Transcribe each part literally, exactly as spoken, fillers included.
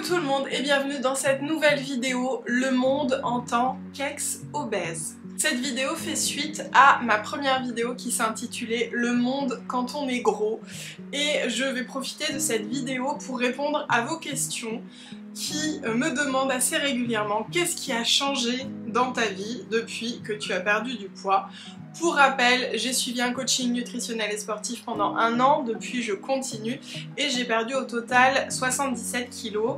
tout le monde et bienvenue dans cette nouvelle vidéo, le monde en tant qu'ex-obèse. Cette vidéo fait suite à ma première vidéo qui s'intitulait Le monde quand on est gros et je vais profiter de cette vidéo pour répondre à vos questions qui me demandent assez régulièrement qu'est-ce qui a changé dans ta vie depuis que tu as perdu du poids. Pour rappel, j'ai suivi un coaching nutritionnel et sportif pendant un an, depuis je continue et j'ai perdu au total soixante-dix-sept kilos.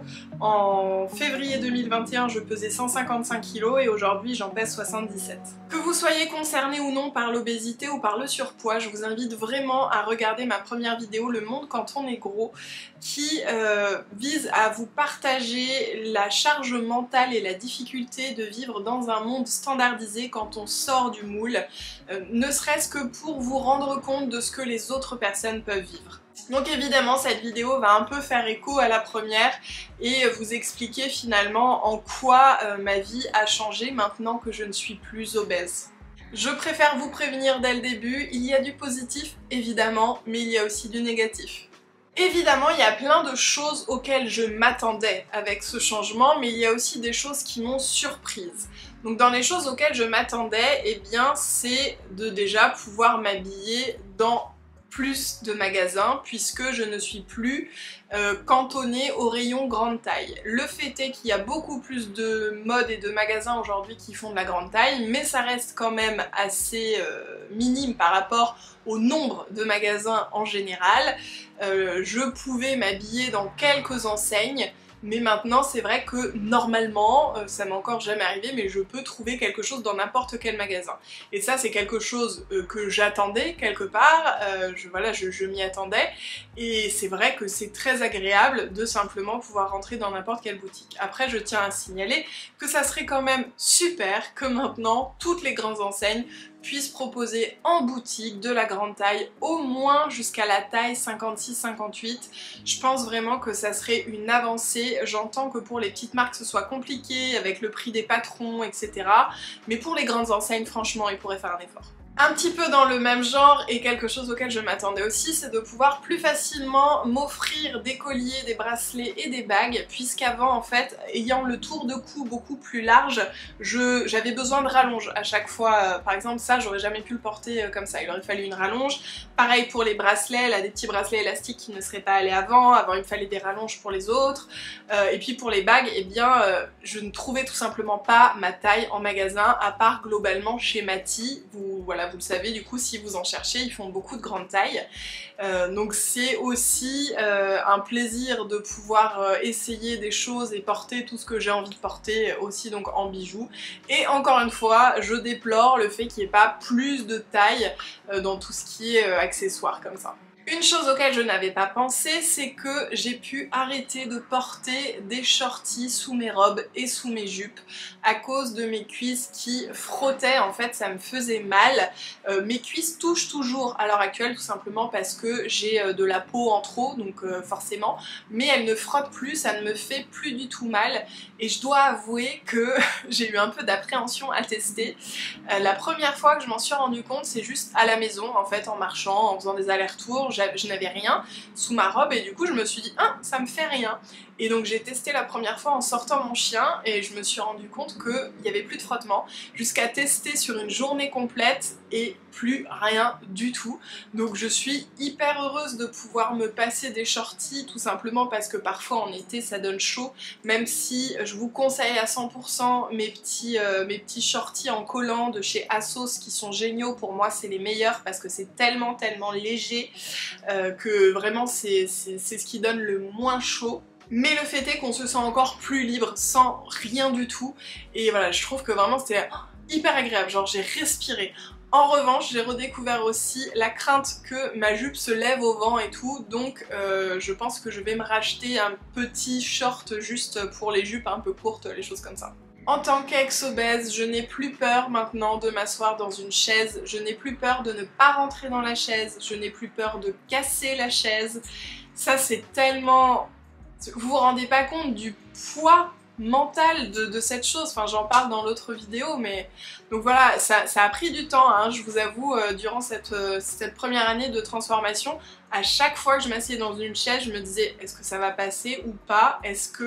En février deux mille vingt et un, je pesais cent cinquante-cinq kilos et aujourd'hui j'en pèse soixante-dix-sept. Que vous soyez concerné ou non par l'obésité ou par le surpoids, je vous invite vraiment à regarder ma première vidéo, Le monde quand on est gros, qui euh, vise à vous partager la charge mentale et la difficulté de vivre dans un monde standardisé quand on sort du moule. Euh, ne serait-ce que pour vous rendre compte de ce que les autres personnes peuvent vivre. Donc évidemment cette vidéo va un peu faire écho à la première et vous expliquer finalement en quoi euh, ma vie a changé maintenant que je ne suis plus obèse. Je préfère vous prévenir dès le début, il y a du positif évidemment, mais il y a aussi du négatif. Évidemment, il y a plein de choses auxquelles je m'attendais avec ce changement, mais il y a aussi des choses qui m'ont surprise. Donc dans les choses auxquelles je m'attendais, eh bien c'est de déjà pouvoir m'habiller dans plus de magasins puisque je ne suis plus euh, cantonnée au rayon grande taille. Le fait est qu'il y a beaucoup plus de modes et de magasins aujourd'hui qui font de la grande taille, mais ça reste quand même assez euh, minime par rapport au nombre de magasins en général. Euh, je pouvais m'habiller dans quelques enseignes, mais maintenant c'est vrai que normalement, euh, ça m'est encore jamais arrivé, mais je peux trouver quelque chose dans n'importe quel magasin. Et ça c'est quelque chose euh, que j'attendais quelque part, euh, je, voilà, je, je m'y attendais, et c'est vrai que c'est très agréable de simplement pouvoir rentrer dans n'importe quelle boutique. Après je tiens à signaler que ça serait quand même super que maintenant toutes les grandes enseignes puissent proposer en boutique de la grande taille, au moins jusqu'à la taille cinquante-six cinquante-huit. Je pense vraiment que ça serait une avancée. J'entends que pour les petites marques ce soit compliqué avec le prix des patrons, et cetera. Mais pour les grandes enseignes, franchement, ils pourraient faire un effort. Un petit peu dans le même genre et quelque chose auquel je m'attendais aussi, c'est de pouvoir plus facilement m'offrir des colliers, des bracelets et des bagues, puisqu'avant en fait, ayant le tour de cou beaucoup plus large, j'avais besoin de rallonge à chaque fois. Par exemple ça, j'aurais jamais pu le porter comme ça, il aurait fallu une rallonge. Pareil pour les bracelets, là des petits bracelets élastiques qui ne seraient pas allés avant, avant il me fallait des rallonges pour les autres. Euh, et puis pour les bagues, eh bien euh, je ne trouvais tout simplement pas ma taille en magasin, à part globalement chez Mati. Vous, voilà, vous le savez, du coup si vous en cherchez, ils font beaucoup de grandes tailles. Euh, donc c'est aussi euh, un plaisir de pouvoir euh, essayer des choses et porter tout ce que j'ai envie de porter aussi donc en bijoux. Et encore une fois, je déplore le fait qu'il n'y ait pas plus de taille euh, dans tout ce qui est euh, accessoires comme ça. Une chose auquel je n'avais pas pensé, c'est que j'ai pu arrêter de porter des shorties sous mes robes et sous mes jupes à cause de mes cuisses qui frottaient, en fait ça me faisait mal. Euh, mes cuisses touchent toujours à l'heure actuelle tout simplement parce que j'ai euh, de la peau en trop, donc euh, forcément, mais elles ne frottent plus, ça ne me fait plus du tout mal et je dois avouer que j'ai eu un peu d'appréhension à tester. Euh, la première fois que je m'en suis rendu compte, c'est juste à la maison en fait, en marchant, en faisant des allers-retours. Je n'avais rien sous ma robe et du coup je me suis dit ah ça me fait rien, et donc j'ai testé la première fois en sortant mon chien et je me suis rendu compte qu'il n'y avait plus de frottement, jusqu'à tester sur une journée complète et plus rien du tout. Donc je suis hyper heureuse de pouvoir me passer des shorties, tout simplement parce que parfois en été ça donne chaud, même si je vous conseille à cent pour cent mes petits, euh, mes petits shorties en collant de chez Asos qui sont géniaux. Pour moi c'est les meilleurs parce que c'est tellement tellement léger euh, que vraiment c'est ce qui donne le moins chaud. Mais le fait est qu'on se sent encore plus libre sans rien du tout, et voilà, je trouve que vraiment c'était hyper agréable, genre j'ai respiré. En revanche, j'ai redécouvert aussi la crainte que ma jupe se lève au vent et tout, donc euh, je pense que je vais me racheter un petit short juste pour les jupes un peu courtes, les choses comme ça. En tant qu'ex-obèse, je n'ai plus peur maintenant de m'asseoir dans une chaise, je n'ai plus peur de ne pas rentrer dans la chaise, je n'ai plus peur de casser la chaise. Ça c'est tellement... Vous vous rendez pas compte du poids mental de, de cette chose, enfin j'en parle dans l'autre vidéo, mais donc voilà, ça, ça a pris du temps, hein, je vous avoue, euh, durant cette, euh, cette première année de transformation, à chaque fois que je m'assieds dans une chaise, je me disais est-ce que ça va passer ou pas, est-ce que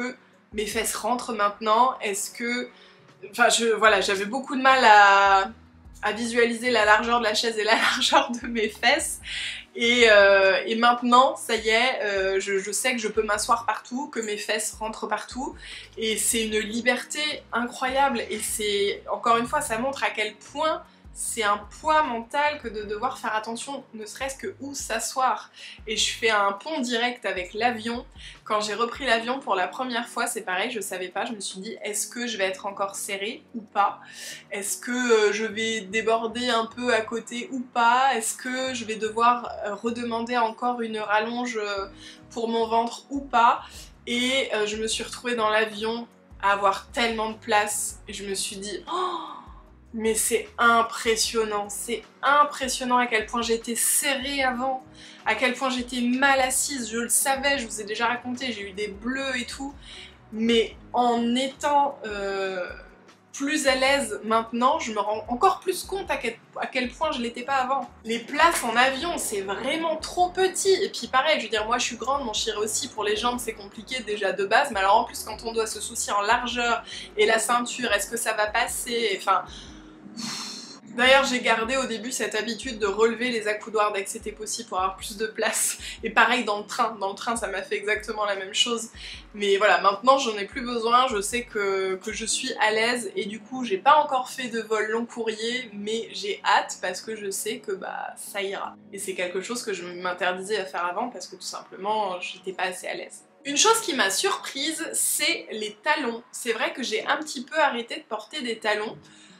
mes fesses rentrent maintenant? Est-ce que... Enfin, je, voilà, j'avais beaucoup de mal à, à visualiser la largeur de la chaise et la largeur de mes fesses. Et, euh, et maintenant, ça y est, euh, je, je sais que je peux m'asseoir partout, que mes fesses rentrent partout. Et c'est une liberté incroyable. Et c'est, encore une fois, ça montre à quel point c'est un poids mental que de devoir faire attention, ne serait-ce que où s'asseoir. Et je fais un pont direct avec l'avion. Quand j'ai repris l'avion pour la première fois, c'est pareil, je savais pas, je me suis dit, est-ce que je vais être encore serrée ou pas? Est-ce que je vais déborder un peu à côté ou pas? Est-ce que je vais devoir redemander encore une rallonge pour mon ventre ou pas? Et je me suis retrouvée dans l'avion à avoir tellement de place, et je me suis dit, oh, mais c'est impressionnant, c'est impressionnant à quel point j'étais serrée avant, à quel point j'étais mal assise, je le savais, je vous ai déjà raconté, j'ai eu des bleus et tout, mais en étant euh, plus à l'aise maintenant, je me rends encore plus compte à quel, à quel point je l'étais pas avant. Les places en avion, c'est vraiment trop petit, et puis pareil, je veux dire, moi je suis grande, mon chéri aussi, pour les jambes c'est compliqué déjà de base, mais alors en plus quand on doit se soucier en largeur, et la ceinture, est-ce que ça va passer, enfin... D'ailleurs j'ai gardé au début cette habitude de relever les accoudoirs dès que c'était possible pour avoir plus de place. Et pareil dans le train, dans le train ça m'a fait exactement la même chose. Mais voilà, maintenant j'en ai plus besoin, je sais que, que je suis à l'aise et du coup j'ai pas encore fait de vol long courrier, mais j'ai hâte parce que je sais que bah ça ira. Et c'est quelque chose que je m'interdisais à faire avant parce que tout simplement j'étais pas assez à l'aise. Une chose qui m'a surprise, c'est les talons. C'est vrai que j'ai un petit peu arrêté de porter des talons.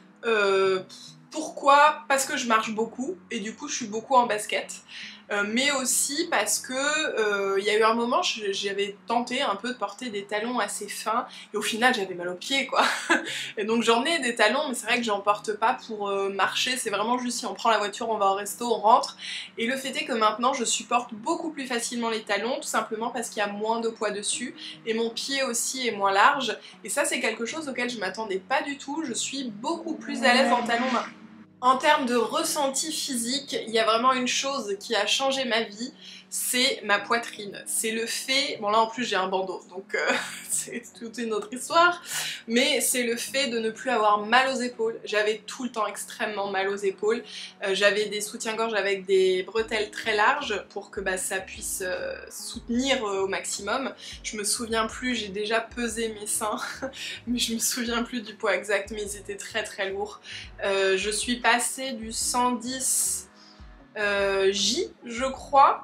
Euh, pourquoi? Parce que je marche beaucoup et du coup je suis beaucoup en basket, euh, mais aussi parce que euh, il y a eu un moment j'avais tenté un peu de porter des talons assez fins et au final j'avais mal aux pieds quoi. Et donc j'en ai des talons, mais c'est vrai que j'en porte pas pour euh, marcher, c'est vraiment juste si on prend la voiture, on va au resto, on rentre. Et le fait est que maintenant je supporte beaucoup plus facilement les talons, tout simplement parce qu'il y a moins de poids dessus et mon pied aussi est moins large. Et ça c'est quelque chose auquel je m'attendais pas du tout, je suis beaucoup plus à l'aise en talons maintenant. En termes de ressenti physique, il y a vraiment une chose qui a changé ma vie, c'est ma poitrine. C'est le fait, bon là en plus j'ai un bandeau, donc euh, c'est toute une autre histoire, mais c'est le fait de ne plus avoir mal aux épaules. J'avais tout le temps extrêmement mal aux épaules, euh, j'avais des soutiens-gorge avec des bretelles très larges pour que bah, ça puisse euh, soutenir euh, au maximum. Je me souviens plus, j'ai déjà pesé mes seins, mais je me souviens plus du poids exact, mais ils étaient très très lourds. Euh, je suis passée du cent dix euh, J, je crois,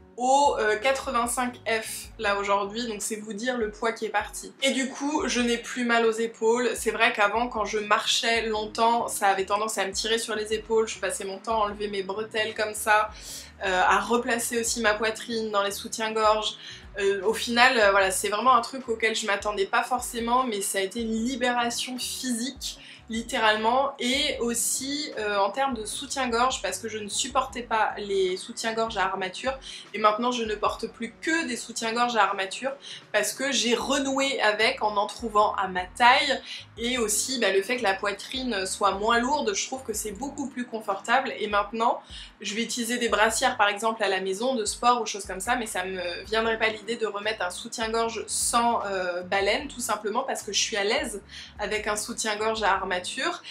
au euh, quatre-vingt-cinq F là aujourd'hui, donc c'est vous dire le poids qui est parti. Et du coup je n'ai plus mal aux épaules. C'est vrai qu'avant quand je marchais longtemps ça avait tendance à me tirer sur les épaules, je passais mon temps à enlever mes bretelles comme ça, euh, à replacer aussi ma poitrine dans les soutiens-gorge. Euh, au final euh, voilà, c'est vraiment un truc auquel je m'attendais pas forcément, mais ça a été une libération physique littéralement, et aussi euh, en termes de soutien-gorge parce que je ne supportais pas les soutiens-gorge à armature et maintenant je ne porte plus que des soutiens-gorge à armature parce que j'ai renoué avec en en trouvant à ma taille, et aussi bah, le fait que la poitrine soit moins lourde, je trouve que c'est beaucoup plus confortable. Et maintenant je vais utiliser des brassières par exemple à la maison de sport ou choses comme ça, mais ça me viendrait pas l'idée de remettre un soutien-gorge sans euh, baleine, tout simplement parce que je suis à l'aise avec un soutien-gorge à armature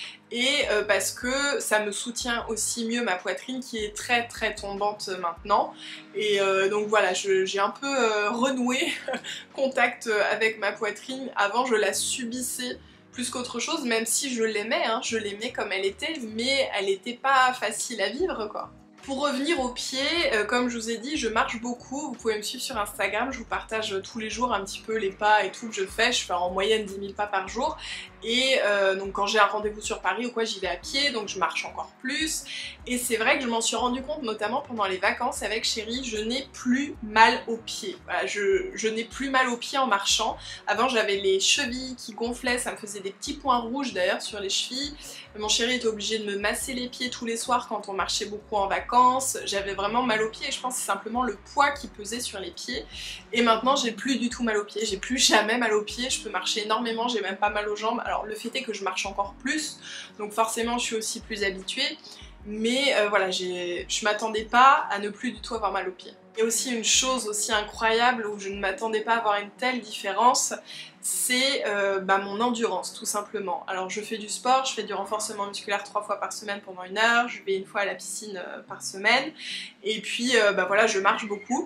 et euh, parce que ça me soutient aussi mieux ma poitrine qui est très très tombante maintenant. Et euh, donc voilà, j'ai un peu euh, renoué contact avec ma poitrine. Avant je la subissais plus qu'autre chose, même si je l'aimais, hein, je l'aimais comme elle était, mais elle n'était pas facile à vivre quoi. Pour revenir aux pieds, euh, comme je vous ai dit, je marche beaucoup, vous pouvez me suivre sur Instagram, je vous partage tous les jours un petit peu les pas et tout que je fais, je fais en moyenne dix mille pas par jour. Et euh, donc quand j'ai un rendez-vous sur Paris ou quoi, j'y vais à pied, donc je marche encore plus. Et c'est vrai que je m'en suis rendu compte, notamment pendant les vacances avec Chéri, je n'ai plus mal aux pieds. Voilà, je, je n'ai plus mal aux pieds en marchant. Avant j'avais les chevilles qui gonflaient, ça me faisait des petits points rouges d'ailleurs sur les chevilles. Mon chéri était obligé de me masser les pieds tous les soirs quand on marchait beaucoup en vacances. J'avais vraiment mal aux pieds et je pense que c'est simplement le poids qui pesait sur les pieds. Et maintenant j'ai plus du tout mal aux pieds, j'ai plus jamais mal aux pieds, je peux marcher énormément, j'ai même pas mal aux jambes. Alors le fait est que je marche encore plus, donc forcément je suis aussi plus habituée, mais euh, voilà, je m'attendais pas à ne plus du tout avoir mal aux pieds. Et aussi une chose aussi incroyable où je ne m'attendais pas à avoir une telle différence, c'est euh, bah, mon endurance tout simplement. Alors je fais du sport, je fais du renforcement musculaire trois fois par semaine pendant une heure, je vais une fois à la piscine euh, par semaine, et puis euh, bah, voilà, je marche beaucoup.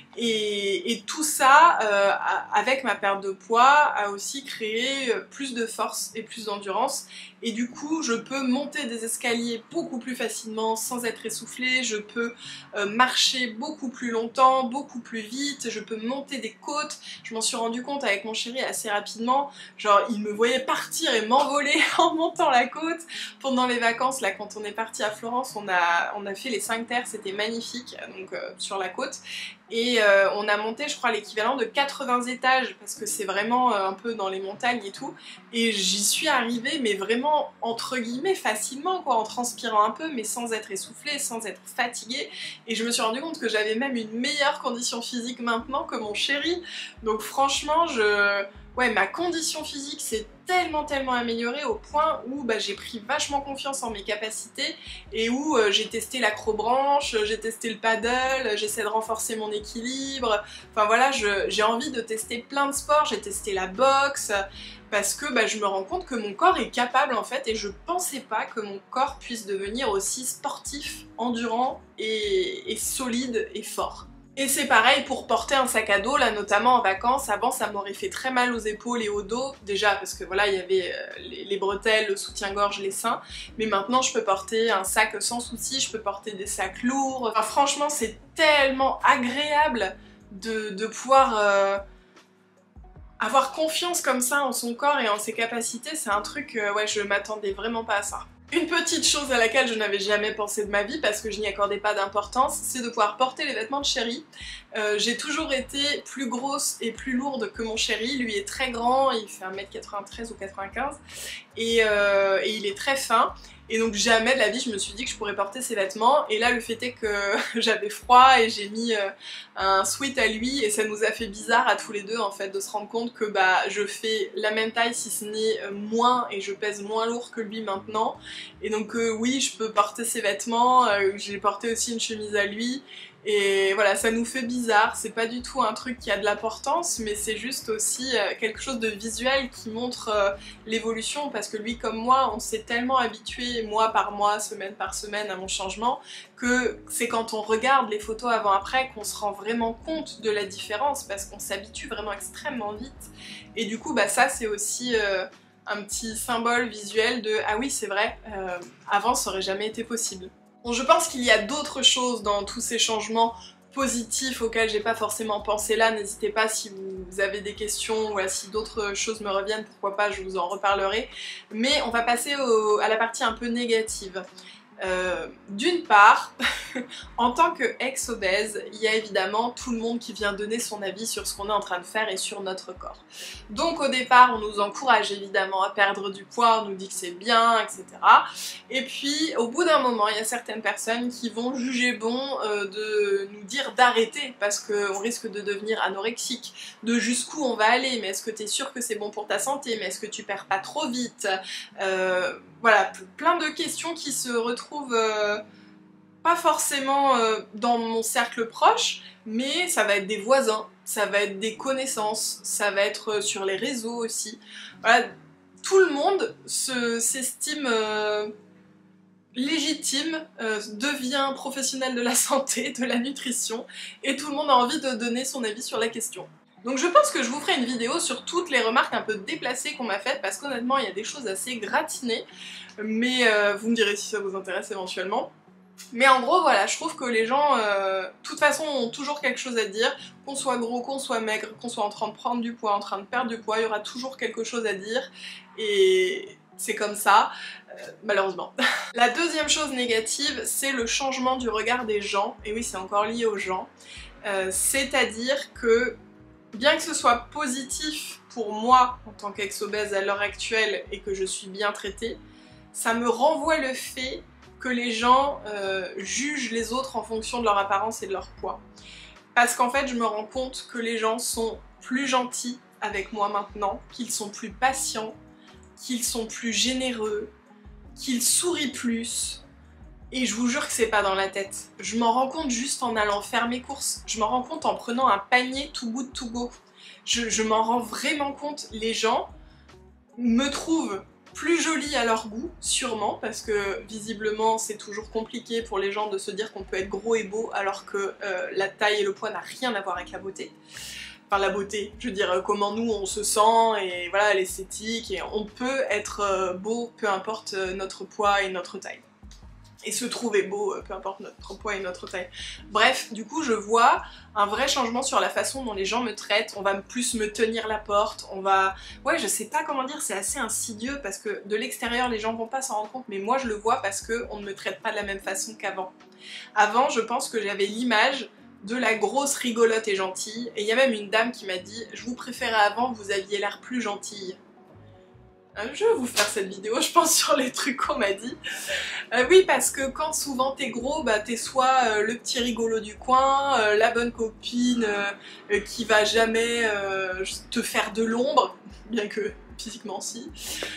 Et, et tout ça, euh, avec ma perte de poids, a aussi créé plus de force et plus d'endurance. Et du coup, je peux monter des escaliers beaucoup plus facilement sans être essoufflée, je peux euh, marcher beaucoup plus longtemps, beaucoup plus vite, je peux monter des côtes. Je m'en suis rendu compte avec mon chéri assez rapidement, genre il me voyait partir et m'envoler en montant la côte. Pendant les vacances, là quand on est parti à Florence, on a, on a fait les cinq terres, c'était magnifique, donc euh, sur la côte. Et euh, on a monté, je crois, l'équivalent de quatre-vingts étages, parce que c'est vraiment euh, un peu dans les montagnes et tout. Et j'y suis arrivée, mais vraiment, entre guillemets, facilement, quoi, en transpirant un peu, mais sans être essoufflée, sans être fatiguée. Et je me suis rendu compte que j'avais même une meilleure condition physique maintenant que mon chéri. Donc franchement, je... ouais, ma condition physique s'est tellement tellement améliorée au point où bah, j'ai pris vachement confiance en mes capacités et où euh, j'ai testé l'acrobranche, j'ai testé le paddle, j'essaie de renforcer mon équilibre. Enfin voilà, j'ai envie de tester plein de sports, j'ai testé la boxe parce que bah, je me rends compte que mon corps est capable en fait, et je pensais pas que mon corps puisse devenir aussi sportif, endurant et, et solide et fort. Et c'est pareil pour porter un sac à dos, là notamment en vacances. Avant ça m'aurait fait très mal aux épaules et au dos, déjà parce que voilà, il y avait euh, les, les bretelles, le soutien-gorge, les seins, mais maintenant je peux porter un sac sans souci, je peux porter des sacs lourds. Enfin, franchement c'est tellement agréable de, de pouvoir euh, avoir confiance comme ça en son corps et en ses capacités. C'est un truc, euh, ouais, je m'attendais vraiment pas à ça. Une petite chose à laquelle je n'avais jamais pensé de ma vie parce que je n'y accordais pas d'importance, c'est de pouvoir porter les vêtements de chéri. Euh, j'ai toujours été plus grosse et plus lourde que mon chéri, lui est très grand, il fait un mètre quatre-vingt-treize ou quatre-vingt-quinze et, euh, et il est très fin. Et donc jamais de la vie je me suis dit que je pourrais porter ses vêtements, et là le fait est que j'avais froid et j'ai mis euh, un sweat à lui et ça nous a fait bizarre à tous les deux en fait de se rendre compte que bah je fais la même taille si ce n'est moins et je pèse moins lourd que lui maintenant. Et donc euh, oui, je peux porter ses vêtements, euh, j'ai porté aussi une chemise à lui. Et voilà, ça nous fait bizarre, c'est pas du tout un truc qui a de l'importance, mais c'est juste aussi euh, quelque chose de visuel qui montre euh, l'évolution, parce que lui comme moi, on s'est tellement habitué mois par mois, semaine par semaine à mon changement, que c'est quand on regarde les photos avant-après qu'on se rend vraiment compte de la différence, parce qu'on s'habitue vraiment extrêmement vite. Et du coup, bah ça c'est aussi euh, un petit symbole visuel de « ah oui c'est vrai, euh, avant ça aurait jamais été possible ». Bon, je pense qu'il y a d'autres choses dans tous ces changements positifs auxquels j'ai pas forcément pensé là. N'hésitez pas si vous avez des questions ou si d'autres choses me reviennent, pourquoi pas, je vous en reparlerai. Mais on va passer au, à la partie un peu négative. Euh, D'une part, en tant que ex-obèse, il y a évidemment tout le monde qui vient donner son avis sur ce qu'on est en train de faire et sur notre corps. Donc au départ, on nous encourage évidemment à perdre du poids, on nous dit que c'est bien, et cetera. Et puis au bout d'un moment, il y a certaines personnes qui vont juger bon euh, de nous dire d'arrêter parce qu'on risque de devenir anorexique, de jusqu'où on va aller, mais est-ce que tu es sûr que c'est bon pour ta santé, mais est-ce que tu perds pas trop vite, euh, voilà, plein de questions qui se retrouvent euh, pas forcément euh, dans mon cercle proche, mais ça va être des voisins, ça va être des connaissances, ça va être sur les réseaux aussi. Voilà, tout le monde s'estime euh, légitime, euh, devient professionnel de la santé, de la nutrition, et tout le monde a envie de donner son avis sur la question. Donc je pense que je vous ferai une vidéo sur toutes les remarques un peu déplacées qu'on m'a faites, parce qu'honnêtement il y a des choses assez gratinées, mais euh, vous me direz si ça vous intéresse éventuellement. Mais en gros voilà, je trouve que les gens, euh, de toute façon, ont toujours quelque chose à dire, qu'on soit gros, qu'on soit maigre, qu'on soit en train de prendre du poids, en train de perdre du poids, il y aura toujours quelque chose à dire, et c'est comme ça, euh, malheureusement. La deuxième chose négative, c'est le changement du regard des gens, et oui c'est encore lié aux gens, euh, c'est-à-dire que bien que ce soit positif pour moi en tant qu'ex-obèse à l'heure actuelle et que je suis bien traitée, ça me renvoie le fait que les gens euh, jugent les autres en fonction de leur apparence et de leur poids. Parce qu'en fait, je me rends compte que les gens sont plus gentils avec moi maintenant, qu'ils sont plus patients, qu'ils sont plus généreux, qu'ils sourient plus, Et je vous jure que c'est pas dans la tête. Je m'en rends compte juste en allant faire mes courses. Je m'en rends compte en prenant un panier Too Good To Go. Je, je m'en rends vraiment compte. Les gens me trouvent plus jolie à leur goût, sûrement, parce que visiblement c'est toujours compliqué pour les gens de se dire qu'on peut être gros et beau alors que euh, la taille et le poids n'a rien à voir avec la beauté. Enfin la beauté, je veux dire comment nous on se sent et voilà l'esthétique, et on peut être euh, beau peu importe euh, notre poids et notre taille. Et se trouver beau, peu importe notre poids et notre taille. Bref, du coup je vois un vrai changement sur la façon dont les gens me traitent. On va plus me tenir la porte, on va... Ouais, je sais pas comment dire, c'est assez insidieux parce que de l'extérieur les gens vont pas s'en rendre compte, mais moi je le vois parce qu'on ne me traite pas de la même façon qu'avant. Avant, je pense que j'avais l'image de la grosse rigolote et gentille, et il y a même une dame qui m'a dit « Je vous préférais avant, vous aviez l'air plus gentille ». Je vais vous faire cette vidéo, je pense, sur les trucs qu'on m'a dit. Euh, oui, parce que quand souvent t'es gros, bah t'es soit euh, le petit rigolo du coin, euh, la bonne copine euh, qui va jamais euh, te faire de l'ombre, bien que physiquement si.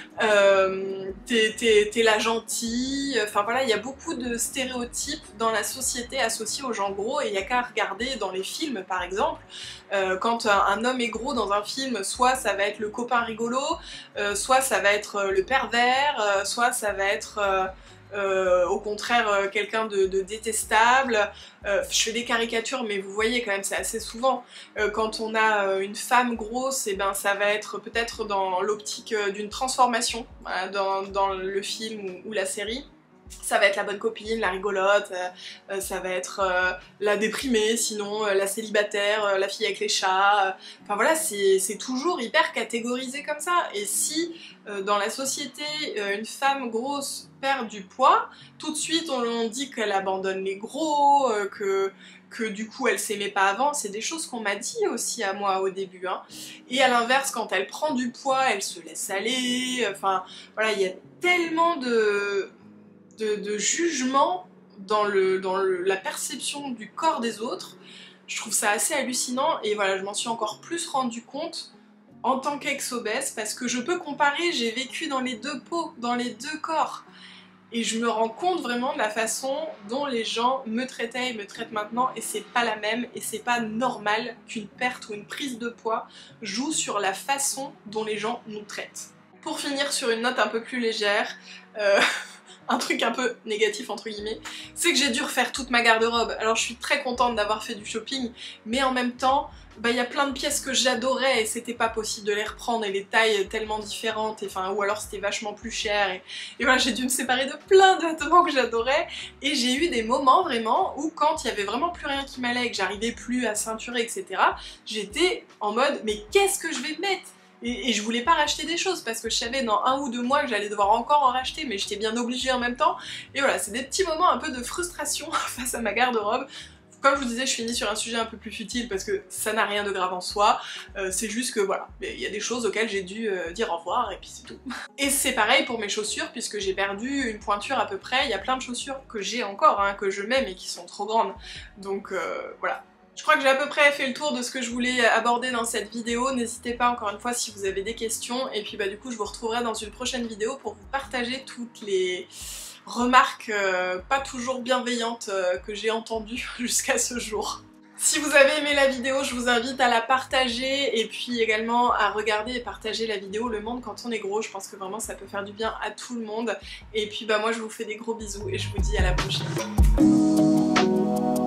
Euh, t'es, t'es, t'es la gentille, enfin voilà, il y a beaucoup de stéréotypes dans la société associés aux gens gros, et il n'y a qu'à regarder dans les films par exemple. Euh, quand un, un homme est gros dans un film, soit ça va être le copain rigolo, euh, soit ça va être le pervers, euh, soit ça va être euh, euh, au contraire euh, quelqu'un de, de détestable. Euh, je fais des caricatures, mais vous voyez quand même c'est assez souvent. Euh, quand on a euh, une femme grosse, et ben ça va être peut-être dans l'optique euh, d'une transformation, voilà, dans, dans le film ou, ou la série. Ça va être la bonne copine, la rigolote, euh, euh, ça va être euh, la déprimée, sinon euh, la célibataire, euh, la fille avec les chats. Euh, enfin voilà, c'est toujours hyper catégorisé comme ça. Et si euh, dans la société, euh, une femme grosse perd du poids, tout de suite on, on dit qu'elle abandonne les gros, euh, que, que du coup elle s'aimait pas avant. C'est des choses qu'on m'a dit aussi à moi au début. Hein. Et à l'inverse, quand elle prend du poids, elle se laisse aller. Enfin voilà, il y a tellement de... De, de jugement dans, le, dans le, la perception du corps des autres. Je trouve ça assez hallucinant, et voilà, je m'en suis encore plus rendu compte en tant qu'ex-obèse, parce que je peux comparer, j'ai vécu dans les deux peaux, dans les deux corps, et je me rends compte vraiment de la façon dont les gens me traitaient et me traitent maintenant, et c'est pas la même, et c'est pas normal qu'une perte ou une prise de poids joue sur la façon dont les gens nous traitent. Pour finir sur une note un peu plus légère, euh... un truc un peu négatif entre guillemets, c'est que j'ai dû refaire toute ma garde-robe. Alors je suis très contente d'avoir fait du shopping, mais en même temps, bah, y a plein de pièces que j'adorais et c'était pas possible de les reprendre, et les tailles tellement différentes, et, enfin, ou alors c'était vachement plus cher, et, et voilà, j'ai dû me séparer de plein de vêtements que j'adorais, et j'ai eu des moments vraiment où quand il y avait vraiment plus rien qui m'allait et que j'arrivais plus à ceinturer, et cetera, j'étais en mode mais qu'est-ce que je vais mettre ? Et, et je voulais pas racheter des choses parce que je savais dans un ou deux mois que j'allais devoir encore en racheter, mais j'étais bien obligée en même temps. Et voilà, c'est des petits moments un peu de frustration face à ma garde-robe. Comme je vous disais, je finis sur un sujet un peu plus futile parce que ça n'a rien de grave en soi. Euh, c'est juste que voilà, il y a des choses auxquelles j'ai dû euh, dire au revoir et puis c'est tout. Et c'est pareil pour mes chaussures, puisque j'ai perdu une pointure à peu près. Il y a plein de chaussures que j'ai encore, hein, que je mets mais qui sont trop grandes. Donc euh, voilà. Je crois que j'ai à peu près fait le tour de ce que je voulais aborder dans cette vidéo. N'hésitez pas encore une fois si vous avez des questions, et puis bah du coup je vous retrouverai dans une prochaine vidéo pour vous partager toutes les remarques euh, pas toujours bienveillantes euh, que j'ai entendues jusqu'à ce jour. Si vous avez aimé la vidéo, je vous invite à la partager, et puis également à regarder et partager la vidéo Le Monde quand on est gros. Je pense que vraiment ça peut faire du bien à tout le monde. Et puis bah moi je vous fais des gros bisous et je vous dis à la prochaine.